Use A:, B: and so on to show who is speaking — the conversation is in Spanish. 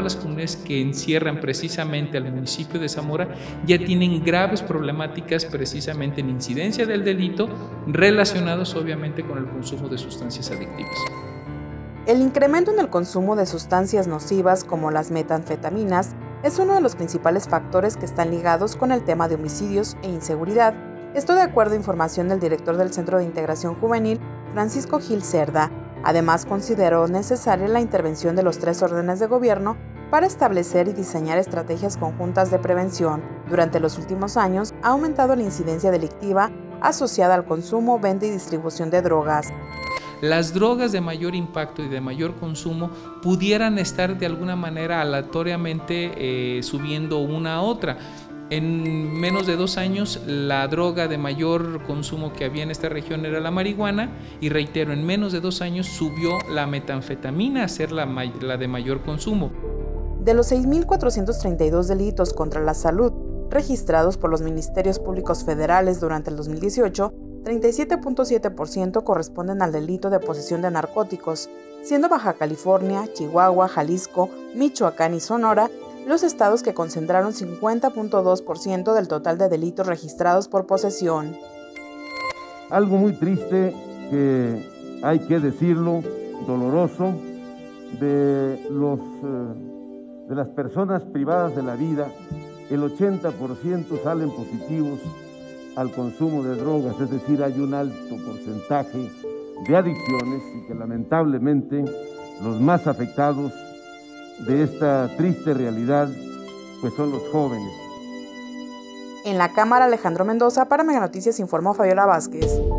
A: todas las comunidades que encierran precisamente al municipio de Zamora ya tienen graves problemáticas precisamente en incidencia del delito relacionados obviamente con el consumo de sustancias adictivas.
B: El incremento en el consumo de sustancias nocivas como las metanfetaminas es uno de los principales factores que están ligados con el tema de homicidios e inseguridad. Esto de acuerdo a información del director del Centro de Integración Juvenil, Francisco Gil Cerda. Además, consideró necesaria la intervención de los 3 órdenes de gobierno para establecer y diseñar estrategias conjuntas de prevención. Durante los últimos años ha aumentado la incidencia delictiva asociada al consumo, venta y distribución de drogas.
A: Las drogas de mayor impacto y de mayor consumo pudieran estar de alguna manera aleatoriamente subiendo una a otra. En menos de 2 años, la droga de mayor consumo que había en esta región era la marihuana y reitero, en menos de 2 años subió la metanfetamina a ser la de mayor consumo.
B: De los 6.432 delitos contra la salud registrados por los Ministerios Públicos Federales durante el 2018, 37.7% corresponden al delito de posesión de narcóticos, siendo Baja California, Chihuahua, Jalisco, Michoacán y Sonora los estados que concentraron 50.2% del total de delitos registrados por posesión.
C: Algo muy triste, que hay que decirlo, doloroso, de las personas privadas de la vida, el 80% salen positivos al consumo de drogas, es decir, hay un alto porcentaje de adicciones y que lamentablemente los más afectados de esta triste realidad pues son los jóvenes.
B: En la Cámara, Alejandro Mendoza, para Mega Noticias informó Fabiola Vázquez.